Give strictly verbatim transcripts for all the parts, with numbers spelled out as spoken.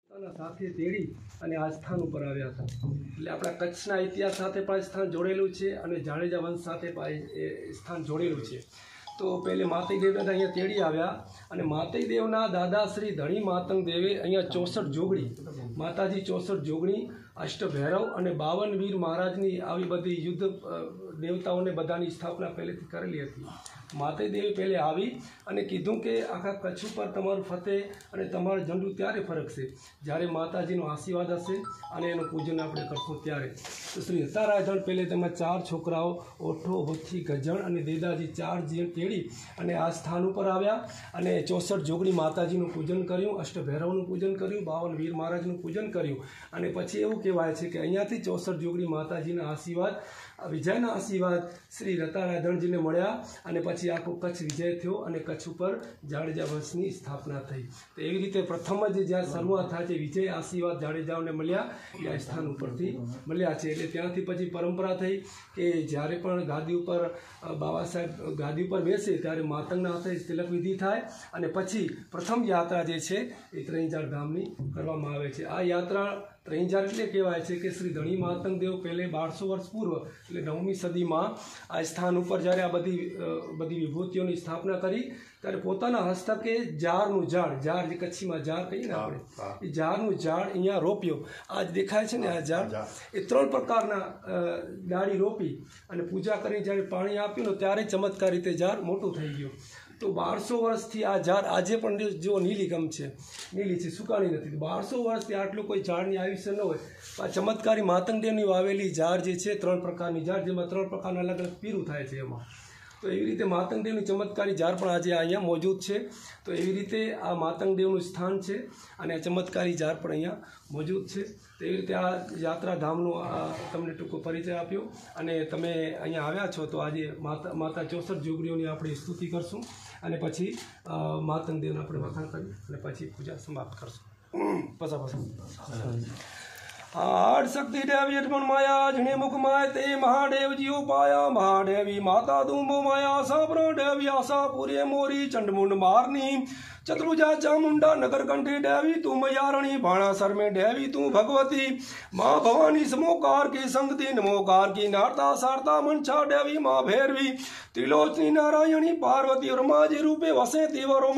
સાથે તેડી અને આ સ્થાન ઉપર આવ્યા હતા. એટલે આપણા કચ્છના ઇતિહાસ સાથે પણ સ્થાન જોડેલું છે અને જાડેજા વંશ સાથે પણ એ સ્થાન જોડેલું છે. તો પહેલે માતંગ દેવને અહીંયા તેડી આવ્યા અને માતંગ દેવના દાદા શ્રી ધણી માતંગ દેવે અહીંયા ચોસઠ જોગણી માતાજી ચોસઠ જોગણી અષ્ટભૈરવ અને બાવન વીર મહારાજની આવી બધી યુદ્ધ દેવતાઓને બધાની સ્થાપના પહેલેથી કરેલી હતી. માતંગ દેવી પહેલે આવી અને કીધું કે આખા કચ્છ ઉપર તમારું ફતેહ અને તમારું ઝંડુ ત્યારે ફરકશે જ્યારે માતાજીનો આશીર્વાદ હશે અને એનું પૂજન આપણે કરશું ત્યારે. તો શ્રી હતારાજણ પહેલે તેમાં ચાર છોકરાઓ ઓઠો હોથી ગજણ અને દેદાજી ચાર જે તેડી અને આ સ્થાન ઉપર આવ્યા અને ચોસઠ જોગણી માતાજીનું પૂજન કર્યું, અષ્ટભૈરવનું પૂજન કર્યું, બાવન વીર મહારાજનું પૂજન કર્યું અને પછી એવું કહેવાય છે કે અહીંયાથી ચોસઠ જોગણી માતાજીના આશીર્વાદ વિજયના આશીર્વાદ શ્રી રતારાધણજીને મળ્યા અને પછી આખો કચ્છ વિજય થયો અને કચ્છ ઉપર જાડેજા વંશની સ્થાપના થઈ. તો એવી રીતે પ્રથમ જ જ્યાં શરૂઆત થાય છે વિજય આશીર્વાદ જાડેજાઓને મળ્યા એ આ સ્થાન ઉપરથી મળ્યા છે. એટલે ત્યાંથી પછી પરંપરા થઈ કે જ્યારે પણ ગાદી ઉપર બાબા સાહેબ ગાદી ઉપર બેસે ત્યારે માતંગના હાથે તિલક વિધિ થાય અને પછી પ્રથમ યાત્રા જે છે એ ત્રણજાર ધામની કરવામાં આવે છે. આ યાત્રા ત્રણજાર એટલે કહેવાય છે કે શ્રી ધણી માતંગ દેવ પહેલે બારસો વર્ષ પૂર્વ એટલે નવમી સદીમાં આ સ્થાન ઉપર જ્યારે આ બધી બધી વિભૂતિઓની સ્થાપના કરી ત્યારે પોતાના હસ્તકે જારનું ઝાડ જાર જે કચ્છીમાં જાર કહીએ ને આપણે એ જારનું ઝાડ અહીંયા રોપ્યો. આ જ દેખાય છે ને આ ઝાડ એ ત્રણ પ્રકારના ડાળી રોપી અને પૂજા કરી જ્યારે પાણી આપ્યું ને ત્યારે ચમત્કાર રીતે ઝાડ મોટું થઈ ગયું. તો બારસો વર્ષથી આ ઝાડ આજે પણ જો નીલીગમ છે, નીલી છે, સુકાણી નથી. બારસો વર્ષથી આટલું કોઈ ઝાડની આયુષ્ય ન હોય. આ ચમત્કારી માતંગદેવની વાવેલી ઝાડ જે છે ત્રણ પ્રકારની ઝાડ જેમાં ત્રણ પ્રકારના અલગ અલગ પીરું થાય છે એમાં. તો એવી રીતે માતંગદેવની ચમત્કારી ઝાડ પણ આજે અહીંયા મોજૂદ છે. તો એવી રીતે આ માતંગદેવનું સ્થાન છે અને આ ચમત્કારી ઝાડ પણ અહીંયા મોજૂદ છે. તો એવી રીતે આ યાત્રાધામનો આ તમને ટૂંકો પરિચય આપ્યો અને તમે અહીંયા આવ્યા છો તો આજે માતા માતા ચોસઠ જોગણીઓની આપણે સ્તુતિ કરશું અને પછી માતંગદેવને આપણે વખાણ કરી અને પછી પૂજા સમાપ્ત કરશું. પછા પછા આડ શક્તિ દેવી અર્પણ માયા જણે મુખ માય તે મહાદેવજીઓ પાયા મહાદેવી માતા તુંબો માયા સાપરો દેવી આશા પૂરે મોરી ચંડમુંડ મારની चतुर्भुजा चामुंडा नगर कंठे देवी तू मयारणी भाणासर में देवी तू भगवती माँ भवानी समोकार की संगति नमोकार की नारता सारता मनसा देवी माँ भैरवी त्रिलोचनी नारायणी पार्वती और माँ जी रूपे वसे तीवरो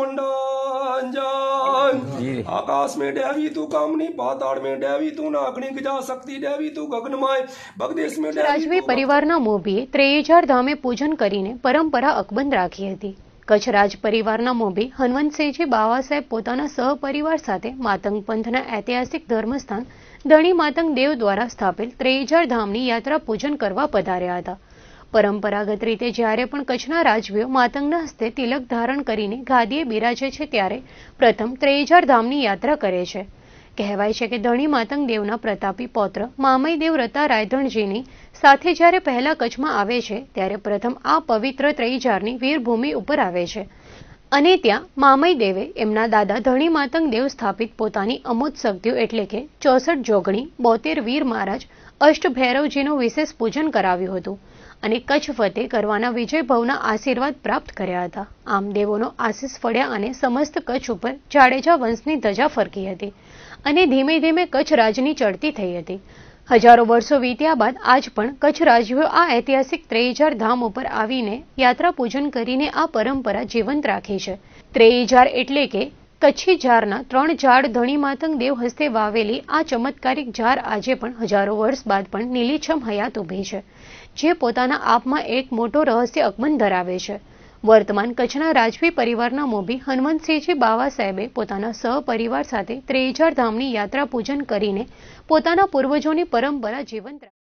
मंडान आकाश में देवी तू कामनी पाताड़ में देवी तू नागणी गजा शक्ति देवी तू गगनमाय भगदेश में રાજવી પરિવારના મોભીએ ત્રેજાર ધામે પૂજન કરીને પરંપરા અકબંધ રાખી હતી. કચ્છ રાજ પરિવારના મોભી હનવંતસિંહજી બાવા સાહેબ પોતાના સહપરિવાર સાથે માતંગ પંથના ઐતિહાસિક ધર્મસ્થાન ધણી માતંગ દેવ દ્વારા સ્થાપિત ત્રેજાર ધામની યાત્રા પૂજન કરવા પધાર્યા હતા. પરંપરાગત રીતે જ્યારે પણ કચ્છના રાજવીઓ માતંગના હસ્તે તિલક ધારણ કરીને ગાદીએ બિરાજે છે ત્યારે પ્રથમ ત્રેજાર ધામની યાત્રા કરે છે. કહેવાય છે કે ધણી માતંગ દેવના પ્રતાપી પૌત્ર મામય દેવ રતા રાયધણજીની સાથે જ્યારે પહેલા કચ્છમાં આવે છે ત્યારે પ્રથમ આ પવિત્ર ત્રૈજારની વીરભૂમિ ઉપર આવે છે અને ત્યાં મામય દેવે એમના દાદા ધણી માતંગ દેવ સ્થાપિત પોતાની અમોદ શક્તિઓ એટલે કે ચોસઠ જોગણી બોતેર વીર મહારાજ અષ્ટભૈરવજીનું વિશેષ પૂજન કરાવ્યું હતું અને કચ્છ ફતેહ કરવાના વિજય ભવના આશીર્વાદ પ્રાપ્ત કર્યા હતા. આમ દેવોનો આશીષ ફળ્યા અને સમસ્ત કચ્છ ઉપર જાડેજા વંશની ધજા ફરકી હતી અને ધીમે ધીમે કચ્છ રાજની ચડતી થઈ હતી. હજારો વર્ષો વીત્યા બાદ આજ પણ કચ્છ રાજવીઓ આ ઐતિહાસિક ત્રેજાર ધામ ઉપર આવીને યાત્રા પૂજન કરીને આ પરંપરા જીવંત રાખી છે. ત્રેજાર એટલે કે કચ્છી ઝારના ત્રણ ઝાડ ધણી માતંગ દેવ હસ્તે વાવેલી આ ચમત્કારિક ઝાર આજે પણ હજારો વર્ષ બાદ પણ નીલીછમ હયાત ઊભી છે, જે પોતાના આપમાં એક મોટો રહસ્ય અકબંધ ધરાવે છે. વર્તમાન કચ્છના રાજવી પરિવારના મોભી હનવંતસિંહજી બાવા સાહેબે પોતાના સહપરિવાર સાથે ત્રેજાર ધામની યાત્રા પૂજન કરીને પોતાના પૂર્વજોની પરંપરા જીવંત